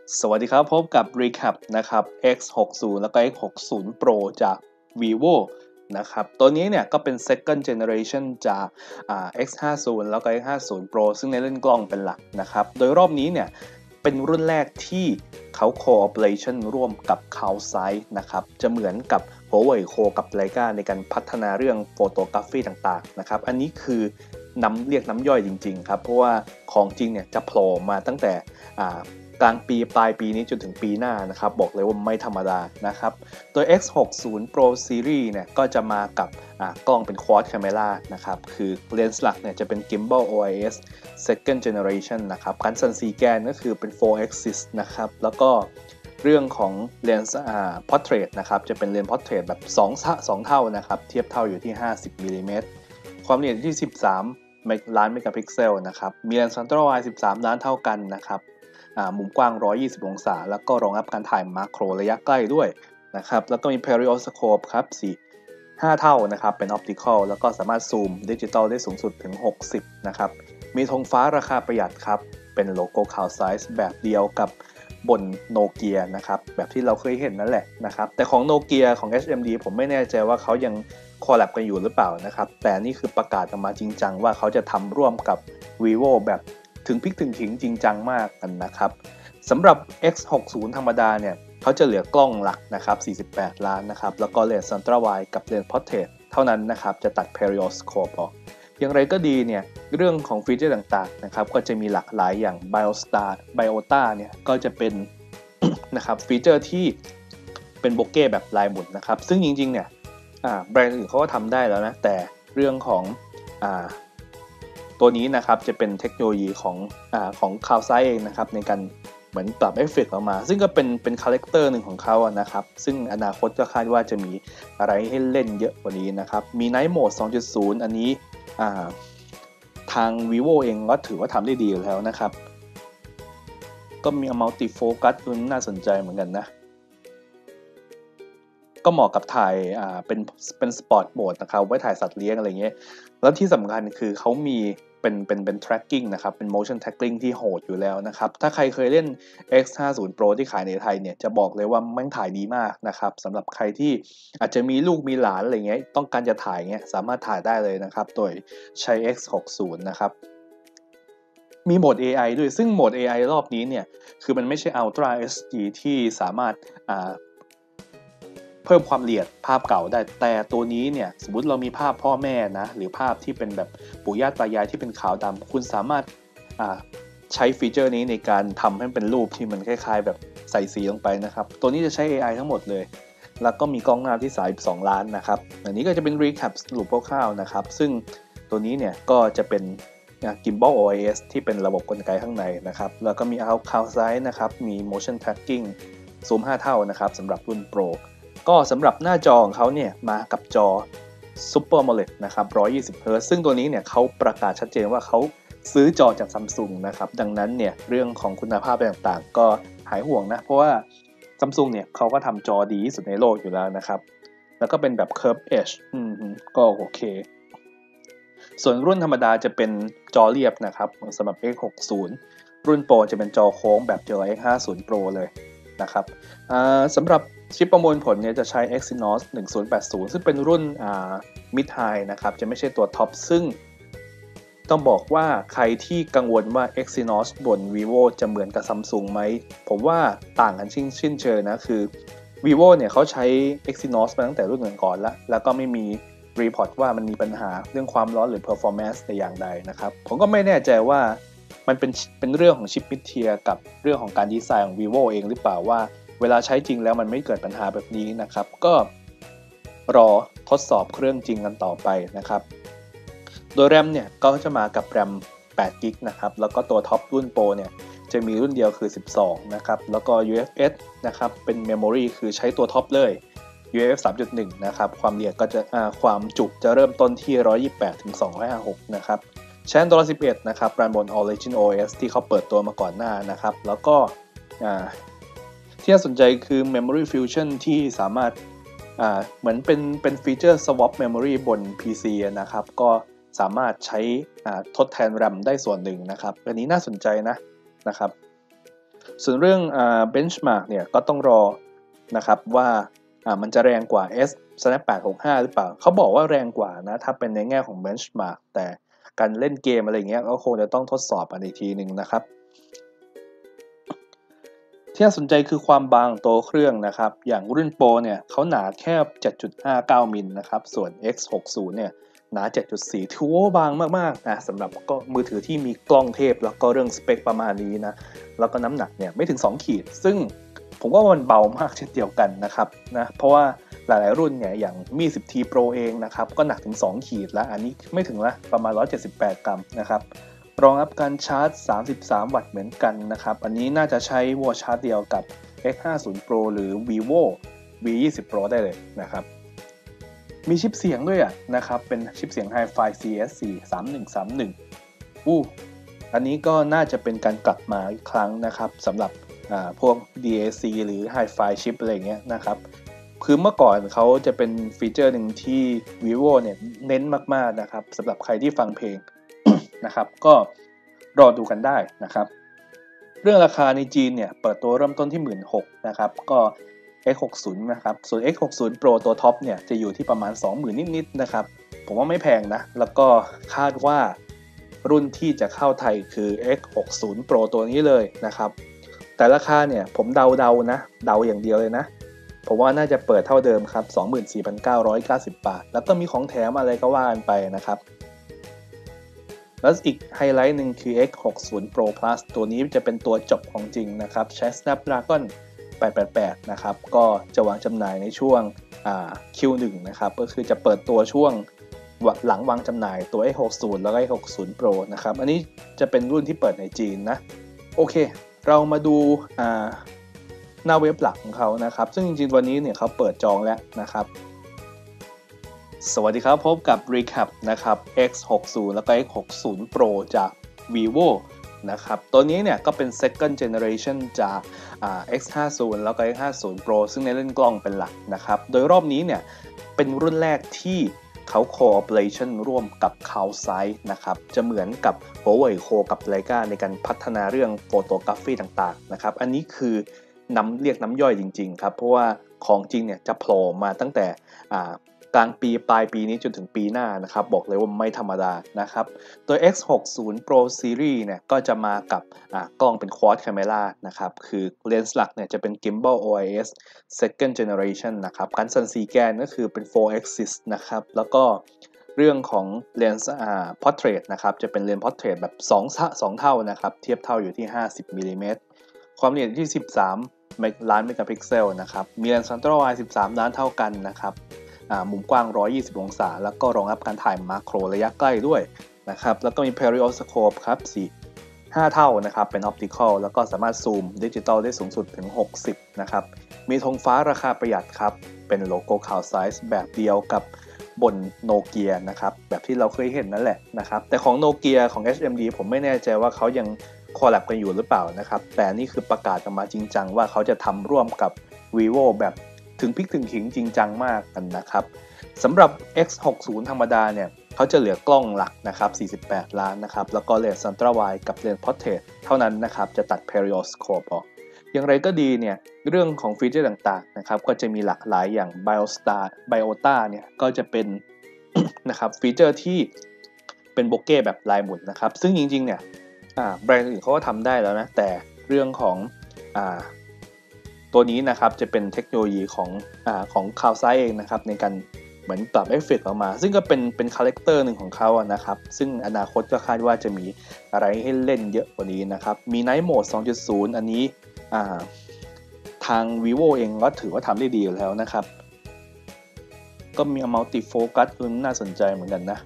สวัสดีครับพบกับ Recap นะครับ X60 แล้วก็ X60 Pro จาก Vivo นะครับตัวนี้เนี่ยก็เป็น second generation จากX50 แล้วก็ X50 Pro ซึ่งในเรื่องกล้องเป็นหลักนะครับโดยรอบนี้เนี่ยเป็นรุ่นแรกที่เขา cooperation ร่วมกับ Carl นะครับจะเหมือนกับ Huawei โคกับ Leica ในการพัฒนาเรื่อง photography ต่างๆนะครับอันนี้คือเรียกน้ำย่อยจริงๆครับเพราะว่าของจริงเนี่ยจะโผล่มาตั้งแต่กลางปีปลายปีนี้จนถึงปีหน้านะครับบอกเลยว่าไม่ธรรมดานะครับตัว X60 Pro Series เนี่ยก็จะมากับกล้องเป็น Quad Camera นะครับคือเลนส์หลักเนี่ยจะเป็น Gimbal OIS Second Generation นะครับการสั่น4แกนก็คือเป็น 4 axis นะครับแล้วก็เรื่องของเลนส์Portrait นะครับจะเป็นเลนส์ Portrait แบบ2เท่านะครับเทียบเท่าอยู่ที่50มิลลิเมตรความละเอียดที่13ล้านเมกะพิกเซลนะครับมีเลนส์ Frontal Wide 13ล้านเท่ากันนะครับมุมกว้าง120องศาแล้วก็รองรับการถ่ายมาโครระยะใกล้ด้วยนะครับแล้วก็มี periscope ครับ5เท่านะครับเป็น optical แล้วก็สามารถซูมดิจิตอลได้สูงสุดถึง60นะครับมีธงฟ้าราคาประหยัดครับเป็นโลโก้ Carl Zeiss แบบเดียวกับบนโนเกียนะครับแบบที่เราเคยเห็นนั่นแหละนะครับแต่ของโนเกียของ HMD ผมไม่แน่ใจว่าเขายังคอลแลบกันอยู่หรือเปล่านะครับแต่นี่คือประกาศออกมาจริงจังว่าเขาจะทำร่วมกับ Vivo แบบถึงพริกถึงขิงจริงจังมากกันนะครับสำหรับ X60 ธรรมดาเนี่ยเขาจะเหลือกล้องหลักนะครับ48ล้านนะครับแล้วก็เลนส์ Ultra Wide กับเลนส์ Portrait เท่านั้นนะครับจะตัด periscope ออกอย่างไรก็ดีเนี่ยเรื่องของฟีเจอร์ต่างๆนะครับก็จะมีหลากหลายอย่าง Biota เนี่ยก็จะเป็น นะครับฟีเจอร์ที่เป็นโบเก้แบบลายหมุนนะครับซึ่งจริงๆเนี่ยแบรนด์อื่นเขาก็ทำได้แล้วนะแต่เรื่องของตัวนี้นะครับจะเป็นเทคโนโลยีของCarl Zeissเองนะครับในการเหมือนปรับเอฟเฟกต์ออกมาซึ่งก็เป็นคาแรคเตอร์หนึ่งของเขาอะนะครับซึ่งอนาคตก็คาดว่าจะมีอะไรให้เล่นเยอะกว่านี้นะครับมี Night Mode 2.0 อันนี้ทาง Vivo เองก็ถือว่าทำได้ดีอยู่แล้วนะครับก็มี Multi Focus ตัวนี้น่าสนใจเหมือนกันนะก็เหมาะกับถ่ายเป็นสปอร์ตโหมดนะครับไว้ถ่ายสัตว์เลี้ยงอะไรเงี้ยแล้วที่สำคัญคือเขามีเป็น tracking นะครับเป็น motion tracking ที่โหดอยู่แล้วนะครับถ้าใครเคยเล่น X50 Pro ที่ขายในไทยเนี่ยจะบอกเลยว่ามันถ่ายดีมากนะครับสำหรับใครที่อาจจะมีลูกมีหลานอะไรเงี้ยต้องการจะถ่ายเงี้ยสามารถถ่ายได้เลยนะครับโดยใช้ X60 นะครับมีโหมด AI ด้วยซึ่งโหมด AI รอบนี้เนี่ยคือมันไม่ใช่ Ultra HD ที่สามารถเพิ่มความละเอียดภาพเก่าได้แต่ตัวนี้เนี่ยสมมติเรามีภาพพ่อแม่นะหรือภาพที่เป็นแบบปู่ย่าตายายที่เป็นขาวดำคุณสามารถใช้ฟีเจอร์นี้ในการทำให้เป็นรูปที่มันคล้ายๆแบบใส่สีลงไปนะครับตัวนี้จะใช้ AI ทั้งหมดเลยแล้วก็มีกล้องหน้าที่32ล้านนะครับอันนี้ก็จะเป็น recap สรุปคร่าวๆนะครับซึ่งตัวนี้เนี่ยก็จะเป็นGimbal OIS ที่เป็นระบบกลไกข้างในนะครับแล้วก็มี Carl Zeiss นะครับมี motion tracking ซูม5เท่านะครับสำหรับรุ่น Proก็สำหรับหน้าจอของเขาเนี่ยมากับจอ Super AMOLED นะครับ120 Hz ซึ่งตัวนี้เนี่ยเขาประกาศชัดเจนว่าเขาซื้อจอจาก Samsung นะครับดังนั้นเนี่ยเรื่องของคุณภาพต่างๆก็หายห่วงนะเพราะว่า Samsung เนี่ยเขาก็ทำจอดีที่สุดในโลกอยู่แล้วนะครับแล้วก็เป็นแบบ Curve Edge ก็โอเคส่วนรุ่นธรรมดาจะเป็นจอเรียบนะครับสำหรับ X60 รุ่น Pro จะเป็นจอโค้งแบบเดียวกับ X50 Pro เลยนะครับสำหรับชิปประมวลผลเนี่ยจะใช้ Exynos 1080 ซึ่งเป็นรุ่นMid High นะครับจะไม่ใช่ตัวท็อปซึ่งต้องบอกว่าใครที่กังวลว่า Exynos บน Vivo จะเหมือนกับ Samsung ไหมผมว่าต่างกันชิ้นเชิงนะคือ Vivo เนี่ยเขาใช้ Exynos มาตั้งแต่รุ่นก่อนแล้วก็ไม่มีรีพอร์ตว่ามันมีปัญหาเรื่องความร้อนหรือ performance แต่อย่างใดนะครับผมก็ไม่แน่ใจว่ามันเป็นเรื่องของชิปมิดเทียกับเรื่องของการดีไซน์ของ Vivo เองหรือเปล่าว่าเวลาใช้จริงแล้วมันไม่เกิดปัญหาแบบนี้นะครับก็รอทดสอบเครื่องจริงกันต่อไปนะครับโดยแรมเนี่ยก็จะมากับแรม8 GB นะครับแล้วก็ตัวท็อปรุ่น Pro เนี่ยจะมีรุ่นเดียวคือ12นะครับแล้วก็ UFS นะครับเป็น Memory คือใช้ตัวท็อปเลย UFS 3.1 นะครับความละเอียดก็จะความจุจะเริ่มต้นที่128ถึง256นะครับใช้ Android 11นะครับรันบน Origin OS ที่เขาเปิดตัวมาก่อนหน้านะครับแล้วก็ที่น่าสนใจคือ Memory Fusion ที่สามารถเหมือนเป็นฟีเจอร์ Swap Memory บน PC นะครับก็สามารถใช้ทดแทน RAM ได้ส่วนหนึ่งนะครับอันนี้น่าสนใจนะครับส่วนเรื่องbenchmark เนี่ยก็ต้องรอนะครับว่ามันจะแรงกว่า S Snap 865หรือเปล่าเขาบอกว่าแรงกว่านะถ้าเป็นในแง่ของ benchmark แต่การเล่นเกมอะไรเงี้ยก็คงจะต้องทดสอบกันอีกทีหนึ่งนะครับที่น่าสนใจคือความบางตัวเครื่องนะครับอย่างรุ่นโปรเนี่ยเขาหนาแค่ 7.59 มิลนะครับส่วน X60 เนี่ยหนา 7.4 ถือว่าบางมากๆนะสำหรับก็มือถือที่มีกล้องเทพแล้วก็เรื่องสเปคประมาณนี้นะแล้วก็น้ำหนักเนี่ยไม่ถึง 2 ขีดซึ่งผมว่ามันเบามากเช่นเดียวกันนะครับนะเพราะว่าหลายๆรุ่นเนี่ยอย่างมี 10T Pro เองนะครับก็หนักถึง 2 ขีดแล้วอันนี้ไม่ถึงละประมาณ 178 กรัมนะครับรองรับการชาร์จ 33 วัตต์เหมือนกันนะครับอันนี้น่าจะใช้วอลชาร์จเดียวกับ X50 Pro หรือ Vivo V20 Pro ได้เลยนะครับมีชิปเสียงด้วยนะครับเป็นชิปเสียง Hi-Fi CS4 3131อันนี้ก็น่าจะเป็นการกลับมาอีกครั้งนะครับสำหรับพวก DAC หรือ Hi-Fi ชิปอะไรเงี้ยนะครับคือเมื่อก่อนเขาจะเป็นฟีเจอร์หนึ่งที่ Vivo เนี่ยเน้นมากๆนะครับสำหรับใครที่ฟังเพลง นะครับก็รอดูกันได้นะครับเรื่องราคาในจีนเนี่ยเปิดตัวเริ่มต้นที่ 16,000 นะครับก็ X60 นะครับส่วน X60 Pro ตัวท็อปเนี่ยจะอยู่ที่ประมาณ 20,000 นิดๆนะครับผมว่าไม่แพงนะแล้วก็คาดว่ารุ่นที่จะเข้าไทยคือ X60 Pro ตัวนี้เลยนะครับแต่ราคาเนี่ยผมเดานะเดาอย่างเดียวเลยนะผมว่าน่าจะเปิดเท่าเดิมครับ 24,990 บาทแล้วก็มีของแถมอะไรก็ว่ากันไปนะครับแล้วอีกไฮไลท์หนึ่งคือ X60 Pro Plus ตัวนี้จะเป็นตัวจบของจริงนะครับใช้ Snapdragon 888 นะครับก็จะวางจำหน่ายในช่วงQ1 นะครับก็คือจะเปิดตัวช่วงหลังวางจำหน่ายตัว X60 แล้วก็ X60 Pro นะครับอันนี้จะเป็นรุ่นที่เปิดในจีนนะโอเคเรามาดูหน้าเว็บหลักของเขานะครับซึ่งจริงๆวันนี้เนี่ยเขาเปิดจองแล้วนะครับสวัสดีครับพบกับ Recap นะครับ X60 แล้วก็ X60 Pro จาก Vivo นะครับตัวนี้เนี่ยก็เป็น second generation จากX50 แล้วก็ X50 Pro ซึ่งในเรื่องกล้องเป็นหลักนะครับโดยรอบนี้เนี่ยเป็นรุ่นแรกที่เขา cooperation ร่วมกับ Calzite นะครับจะเหมือนกับ Huawei Co กับ Leica ในการพัฒนาเรื่อง photography ต่างๆนะครับอันนี้คือเรียกน้ำย่อยจริงๆครับเพราะว่าของจริงเนี่ยจะโผล่มาตั้งแต่กลางปีปลายปีนี้จนถึงปีหน้านะครับบอกเลยว่าไม่ธรรมดานะครับตัว X60 Pro Series เนี่ยก็จะมากับกล้องเป็น Quad Camera นะครับคือเลนส์หลักเนี่ยจะเป็น Gimbal OIS Second Generation นะครับการสั่น4แกนก็คือเป็น 4 axis นะครับแล้วก็เรื่องของเลนส์Portrait นะครับจะเป็นเลนส์ Portrait แบบ2เท่านะครับเทียบเท่าอยู่ที่50มิลลิเมตรความละเอียดที่13ล้านเมกะพิกเซลนะครับมีเลนส์ Ultra Wide 13ล้านเท่ากันนะครับมุมกว้าง120องศาแล้วก็รองรับการถ่ายมาโครระยะใกล้ด้วยนะครับแล้วก็มี periscope ครับ5 เท่านะครับเป็น optical แล้วก็สามารถซูมดิจิตอลได้สูงสุดถึง60นะครับมีธงฟ้าราคาประหยัดครับเป็นโลโก้ Calzite แบบเดียวกับบนโนเกียนะครับแบบที่เราเคยเห็นนั่นแหละนะครับแต่ของโนเกียของ HMD ผมไม่แน่ใจว่าเขายังคอลแลบกันอยู่หรือเปล่านะครับแต่นี่คือประกาศออกมาจริงจังว่าเขาจะทำร่วมกับ Vivo แบบถึงพริกถึงขิงจริงจังมากกันนะครับสำหรับ X60 ธรรมดาเนี่ยเขาจะเหลือกล้องหลักนะครับ48ล้านนะครับแล้วก็เลนส์ Ultra Wide กับเลนส์ Portrait เท่านั้นนะครับจะตัด periscope ออกอย่างไรก็ดีเนี่ยเรื่องของฟีเจอร์ต่างๆนะครับก็จะมีหลากหลายอย่าง Biota เนี่ยก็จะเป็น นะครับฟีเจอร์ที่เป็นโบเก้แบบลายหมุนนะครับซึ่งจริงๆเนี่ยแบรนด์อื่นเขาก็ทำได้แล้วนะแต่เรื่องของตัวนี้นะครับจะเป็นเทคโนโลยีของCalziteเองนะครับในการเหมือนปรับเอฟเฟกต์ออกมาซึ่งก็เป็นคาแรคเตอร์หนึ่งของเขานะครับซึ่งอนาคตก็คาดว่าจะมีอะไรให้เล่นเยอะกว่านี้นะครับมี Night Mode 2.0 อันนี้ทาง Vivo เองก็ถือว่าทำได้ดีอยู่แล้วนะครับก็มี Multi Focus น่าสนใจเหมือนกันนะ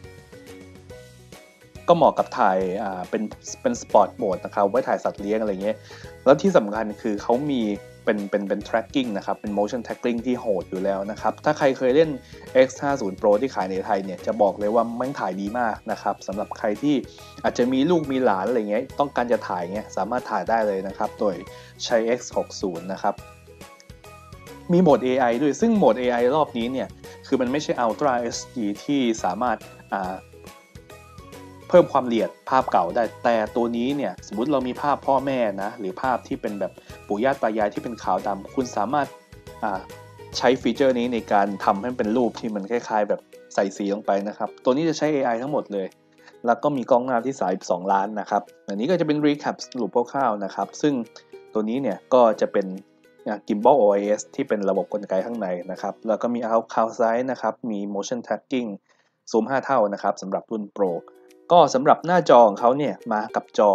ก็เหมาะกับถ่ายเป็นสปอร์ตโหมดนะครับไว้ถ่ายสัตว์เลี้ยงอะไรเงี้ยแล้วที่สำคัญคือเขามีเป็น tracking นะครับเป็น motion tracking ที่โหดอยู่แล้วนะครับถ้าใครเคยเล่น X50 Pro ที่ขายในไทยเนี่ยจะบอกเลยว่ามันถ่ายดีมากนะครับสำหรับใครที่อาจจะมีลูกมีหลานอะไรเงี้ยต้องการจะถ่ายเงี้ยสามารถถ่ายได้เลยนะครับโดยใช้ X60 นะครับมีโหมด AI ด้วยซึ่งโหมด AI รอบนี้เนี่ยคือมันไม่ใช่ Ultra HD ที่สามารถเพิ่มความละเอียดภาพเก่าได้แต่ตัวนี้เนี่ยสมมติเรามีภาพพ่อแม่นะหรือภาพที่เป็นแบบปู่ย่าตายายที่เป็นขาวดำคุณสามารถใช้ฟีเจอร์นี้ในการทำให้เป็นรูปที่มันคล้ายๆแบบใส่สีลงไปนะครับตัวนี้จะใช้ AI ทั้งหมดเลยแล้วก็มีกล้องหน้าที่32ล้านนะครับอันนี้ก็จะเป็น recap สรุปคร่าวๆนะครับซึ่งตัวนี้เนี่ยก็จะเป็นGimbal OIS ที่เป็นระบบกลไกข้างในนะครับแล้วก็มี Out Size นะครับมี Motion Tracking ซูม5 เท่านะครับสำหรับรุ่น Pro ก็สำหรับหน้าจอของเขาเนี่ยมากับจอ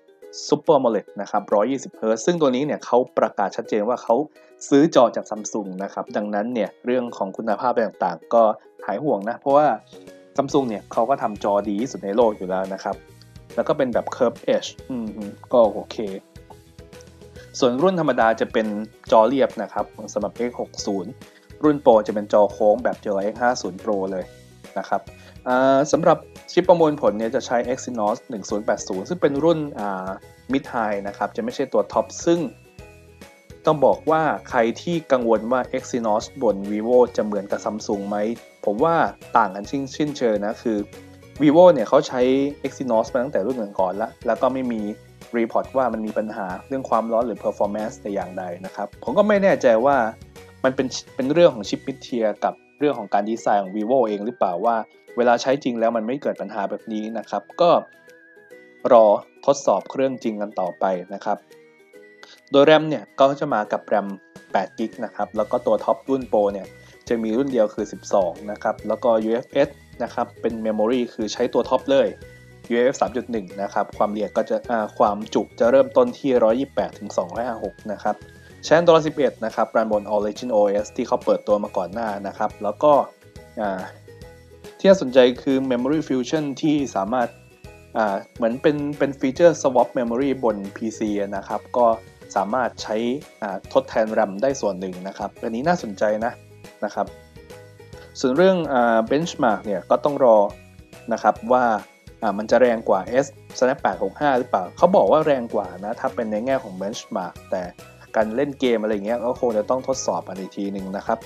Super AMOLED นะครับ120 Hz ซึ่งตัวนี้เนี่ยเขาประกาศชัดเจนว่าเขาซื้อจอจาก Samsung นะครับดังนั้นเนี่ยเรื่องของคุณภาพต่างๆก็หายห่วงนะเพราะว่า Samsung เนี่ยเขาก็ทำจอดีที่สุดในโลกอยู่แล้วนะครับแล้วก็เป็นแบบ Curve Edge ก็โอเคส่วนรุ่นธรรมดาจะเป็นจอเรียบนะครับสำหรับ X60 รุ่น Pro จะเป็นจอโค้งแบบจอ X50 Pro เลยนะครับสำหรับชิปประมวลผลเนี่ยจะใช้ Exynos 1080 ซึ่งเป็นรุ่นMid High นะครับจะไม่ใช่ตัวท็อปซึ่งต้องบอกว่าใครที่กังวลว่า Exynos บน Vivo จะเหมือนกับ Samsung ไหมผมว่าต่างกันชิ้นเชิงนะคือ Vivo เนี่ยเขาใช้ Exynos มาตั้งแต่รุ่นก่อนแล้วก็ไม่มีรีพอร์ตว่ามันมีปัญหาเรื่องความร้อนหรือ performance แต่อย่างใดนะครับผมก็ไม่แน่ใจว่ามันเป็นเรื่องของชิปมิดเทียกับเรื่องของการดีไซน์ของ Vivo เองหรือเปล่าว่าเวลาใช้จริงแล้วมันไม่เกิดปัญหาแบบนี้นะครับก็รอทดสอบเครื่องจริงกันต่อไปนะครับโดย RAM เนี่ยก็จะมากับ RAM 8 g b นะครับแล้วก็ตัวท็อปรุ่น Pro เนี่ยจะมีรุ่นเดียวคือ12นะครับแล้วก็ UFS นะครับเป็น Memory คือใช้ตัวท็อปเลยUFS 3.1 นะครับความละเอียดก็จะความจุจะเริ่มต้นที่128ถึง256นะครับใช้ Android 11 นะครับรันบน Origin OS ที่เขาเปิดตัวมาก่อนหน้านะครับแล้วก็ที่น่าสนใจคือ Memory Fusion ที่สามารถเหมือนเป็นฟีเจอร์ Swap Memory บน PC นะครับก็สามารถใช้ทดแทน RAM ได้ส่วนหนึ่งนะครับอันนี้น่าสนใจนะครับส่วนเรื่องbenchmark เนี่ยก็ต้องรอนะครับว่ามันจะแรงกว่า S Snap 865หรือเปล่าเขาบอกว่าแรงกว่านะถ้าเป็นในแง่ของ benchmark แต่การเล่นเกมอะไรเงี้ยก็คงจะต้องทดสอบอีกทีหนึ่งนะครับ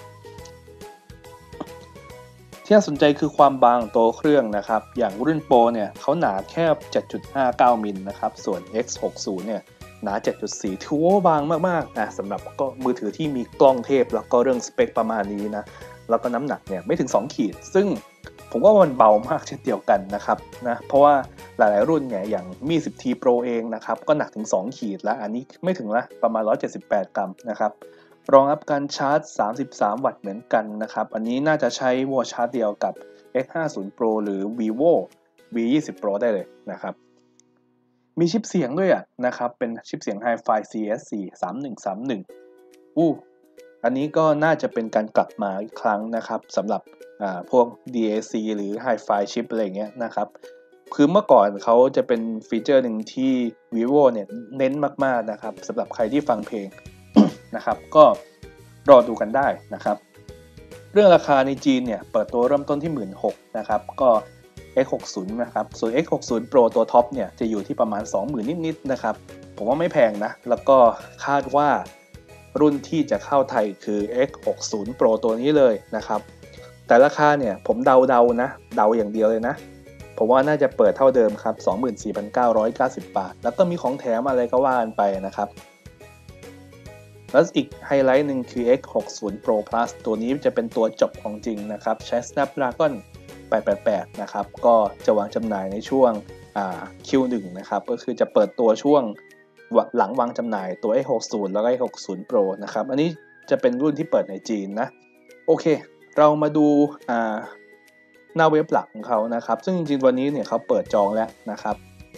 ที่น่าสนใจคือความบางตัวเครื่องนะครับอย่างรุ่น Pro เนี่ยเขาหนาแค่ 7.59 มิลนะครับส่วน X60 เนี่ยหนา 7.4 ถือว่าบางมากๆนะสำหรับก็มือถือที่มีกล้องเทพแล้วก็เรื่องสเปคประมาณนี้นะแล้วก็น้ำหนักเนี่ยไม่ถึง2ขีดซึ่งผมว่ามันเบามากเช่นเดียวกันนะครับนะเพราะว่าหลายๆรุ่นเนี่ยอย่างมี 10T Pro เองนะครับก็หนักถึง2ขีดแล้วอันนี้ไม่ถึงละประมาณ178 กรัมนะครับรองรับการชาร์จ33 วัตต์เหมือนกันนะครับอันนี้น่าจะใช้วอลชาร์จเดียวกับ X50 Pro หรือ Vivo V20 Pro ได้เลยนะครับมีชิปเสียงด้วยนะครับเป็นชิปเสียง Hi-Fi CS4 3131อันนี้ก็น่าจะเป็นการกลับมาอีกครั้งนะครับสำหรับพวก DAC หรือ Hi-Fi chip อะไรเงี้ยนะครับคือเมื่อก่อนเขาจะเป็นฟีเจอร์หนึ่งที่ Vivo เนี่ยเน้นมากๆนะครับสำหรับใครที่ฟังเพลง นะครับก็รอดูกันได้นะครับเรื่องราคาในจีนเนี่ยเปิดตัวเริ่มต้นที่ 16,000 นะครับก็ X60 นะครับส่วน X60 Pro ตัวท็อปเนี่ยจะอยู่ที่ประมาณ 20,000 นิดๆนะครับผมว่าไม่แพงนะแล้วก็คาดว่ารุ่นที่จะเข้าไทยคือ X60 Pro ตัวนี้เลยนะครับแต่ราคาเนี่ยผมเดานะเดาอย่างเดียวเลยนะผมว่าน่าจะเปิดเท่าเดิมครับ 24,990 บาทแล้วก็มีของแถมอะไรก็ว่ากันไปนะครับแล้วอีกไฮไลท์หนึ่งคือ X60 Pro Plus ตัวนี้จะเป็นตัวจบของจริงนะครับใช้ Snapdragon 888 นะครับก็จะวางจำหน่ายในช่วงQ1 นะครับก็คือจะเปิดตัวช่วงหลังวางจำหน่ายตัว X60 แล้วก็ X60 Pro นะครับอันนี้จะเป็นรุ่นที่เปิดในจีนนะโอเคเรามาดูหน้าเว็บหลักของเขานะครับซึ่งจริงๆวันนี้เนี่ยเขาเปิดจองแล้วนะครับ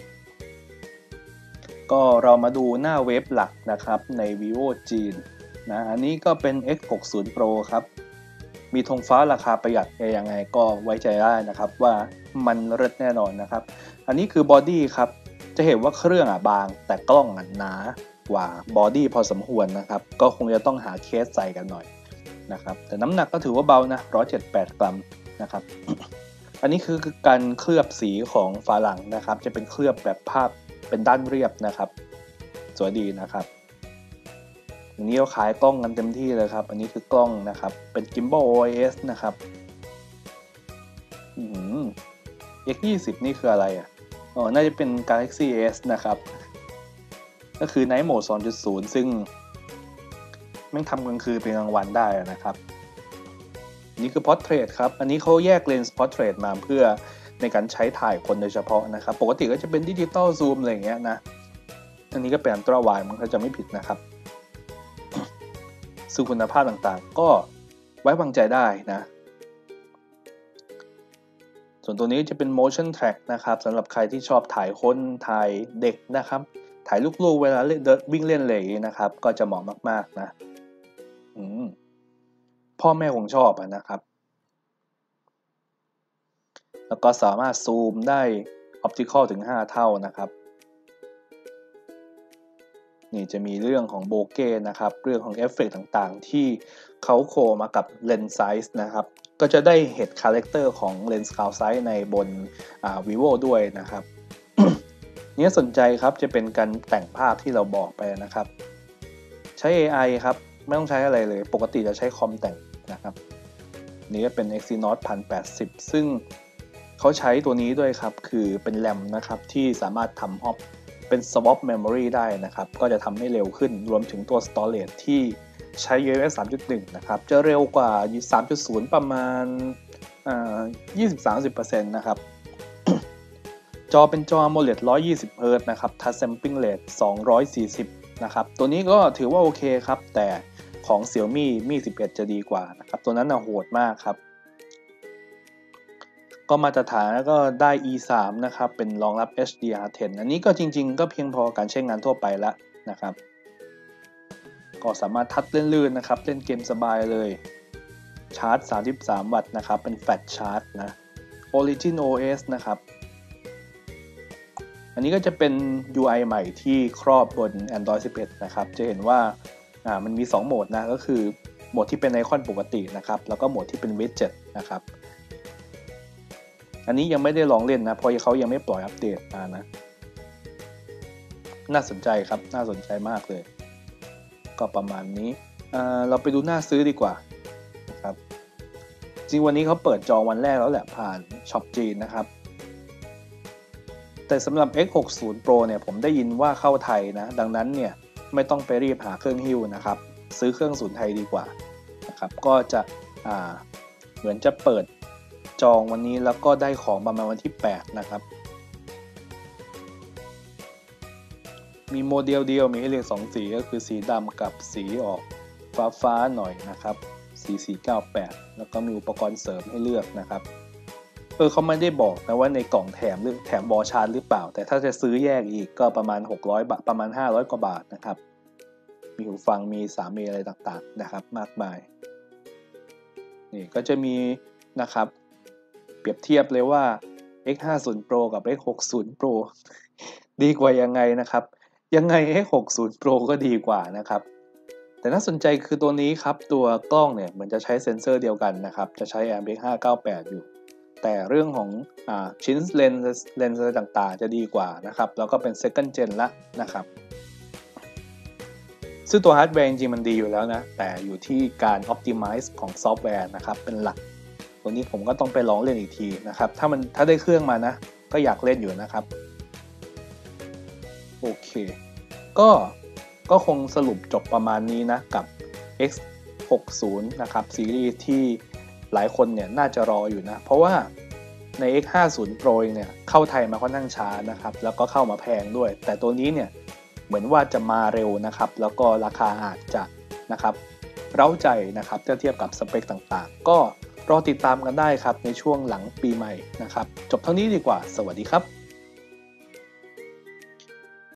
ก็เรามาดูหน้าเว็บหลักนะครับใน Vivo จีนนะอันนี้ก็เป็น X60 Pro ครับมีธงฟ้าราคาประหยัดยังไงก็ไว้ใจได้นะครับว่ามันเลิศแน่นอนนะครับอันนี้คือบอดี้ครับจะเห็นว่าเครื่องบางแต่กล้องหนากว่าบอดี้พอสมควรนะครับก็คงจะต้องหาเคสใส่กันหน่อยนะครับแต่น้ำหนักก็ถือว่าเบานะ178 กรัมนะครับ อันนี้คือการเคลือบสีของฝาหลังนะครับจะเป็นเคลือบแบบภาพเป็นด้านเรียบนะครับสวยดีนะครับอันนี้เราขายกล้องกันเต็มที่เลยครับอันนี้คือกล้องนะครับเป็น Gimbal OIS นะครับX20 นี่คืออะไรน่าจะเป็น Galaxy S นะครับก็คือ Night Mode 2.0 ซึ่งแม่งทำกลางคืนเป็นกลางวันได้นะครับนี่คือ Portrait ครับอันนี้เขาแยกเลนส์ Portrait มาเพื่อในการใช้ถ่ายคนโดยเฉพาะนะครับปกติก็จะเป็นดิจิตอลซูมอะไรอย่างเงี้ยนะอันนี้ก็เป็นอัลตร้าไวด์มันก็จะไม่ผิดนะครับซึ่งคุณภาพต่างๆก็ไว้วางใจได้นะส่วนตัวนี้จะเป็น motion track นะครับสำหรับใครที่ชอบถ่ายคนถ่ายเด็กนะครับถ่ายลูกๆเวลาวิ่งเล่นเลยนะครับก็จะเหมาะมากๆนะพ่อแม่คงชอบนะครับแล้วก็สามารถซูมได้ optical ถึง5 เท่านะครับนี่จะมีเรื่องของโบเก้นะครับเรื่องของเอฟเฟกต์ต่างๆที่เขาโคมากับเลนส์ไซส์นะครับก็จะได้เห็นคาแรคเตอร์ของเลนส์คาวไซส์ในบนvivo ด้วยนะครับ นี่สนใจครับจะเป็นการแต่งภาพที่เราบอกไปนะครับใช้ AI ครับไม่ต้องใช้อะไรเลยปกติจะใช้คอมแต่งนะครับนี่ก็เป็น Exynos 1080 ซึ่งเขาใช้ตัวนี้ด้วยครับคือเป็นแรมนะครับที่สามารถทำเป็น swap memory ได้นะครับก็จะทำให้เร็วขึ้นรวมถึงตัว storage ที่ใช้ UFS 3.1 นะครับจะเร็วกว่า 3.0 ประมาณ20-30% นะครับ จอเป็นจอ AMOLED 120 Hz นะครับ Touch Sampling Rate 240 นะครับตัวนี้ก็ถือว่าโอเคครับแต่ของ Xiaomi Mi 11 จะดีกว่านะครับตัวนั้นโหดมากครับก็มาตรฐานแล้วก็ได้ E3 นะครับเป็นรองรับ HDR10 อันนี้ก็จริงๆก็เพียงพอการใช้งานทั่วไปแล้วนะครับก็สามารถทัชลื่นๆนะครับเล่นเกมสบายเลยชาร์จ33 วัตต์นะครับเป็นแฟลชชาร์จนะ Origin OS นะครับอันนี้ก็จะเป็น UI ใหม่ที่ครอบบน Android 11 นะครับจะเห็นว่ามันมี2โหมดนะก็คือโหมดที่เป็นไอคอนปกตินะครับแล้วก็โหมดที่เป็น Widget นะครับอันนี้ยังไม่ได้ลองเล่นนะเพราะเขายังไม่ปล่อยอัปเดตมานะน่าสนใจครับน่าสนใจมากเลยก็ประมาณนี้เราไปดูหน้าซื้อดีกว่านะครับจริงวันนี้เขาเปิดจองวันแรกแล้วแหละผ่านช็อปจีนนะครับแต่สำหรับ X60 Pro เนี่ยผมได้ยินว่าเข้าไทยนะดังนั้นเนี่ยไม่ต้องไปรีบหาเครื่องหิ้วนะครับซื้อเครื่องศูนย์ไทยดีกว่านะครับก็จะเหมือนจะเปิดจองวันนี้แล้วก็ได้ของประมาณวันที่8นะครับมีโมเดลเดียวมีให้เลือก2สีก็คือสีดำกับสีออกฟ้าหน่อยนะครับ4498แล้วก็มีอุปกรณ์เสริมให้เลือกนะครับเขาไม่ได้บอกนะว่าในกล่องแถมหรือแถมวอลชาร์จหรือเปล่าแต่ถ้าจะซื้อแยกอีกก็ประมาณ600 บาทประมาณ500 กว่าบาทนะครับมีหูฟังมี3 อะไรต่างๆนะครับมากมายนี่ก็จะมีนะครับเปรียบเทียบเลยว่า X50 Pro กับ X60 Pro ดีกว่ายังไงนะครับยังไง X60 Pro ก็ดีกว่านะครับแต่น่าสนใจคือตัวนี้ครับตัวกล้องเนี่ยเหมือนจะใช้เซ็นเซอร์เดียวกันนะครับจะใช้ AMPEX598 อยู่แต่เรื่องของชิ้นเลนส์ต่างๆจะดีกว่านะครับแล้วก็เป็น second gen ละนะครับซึ่งตัวฮาร์ดแวร์จริงๆมันดีอยู่แล้วนะแต่อยู่ที่การ optimize ของซอฟต์แวร์นะครับเป็นหลักตัวนี้ผมก็ต้องไปลองเล่นอีกทีนะครับถ้าได้เครื่องมานะก็อยากเล่นอยู่นะครับโอเคก็คงสรุปจบประมาณนี้นะกับ X60 นะครับซีรีส์ที่หลายคนเนี่ยน่าจะรออยู่นะเพราะว่าใน X50 Pro เนี่ยเข้าไทยมาค่อนข้างช้านะครับแล้วก็เข้ามาแพงด้วยแต่ตัวนี้เนี่ยเหมือนว่าจะมาเร็วนะครับแล้วก็ราคาอาจจะนะครับเร้าใจนะครับเทียบกับสเปคต่างๆก็รอติดตามกันได้ครับในช่วงหลังปีใหม่นะครับจบเท่านี้ดีกว่าสวัสดีครับ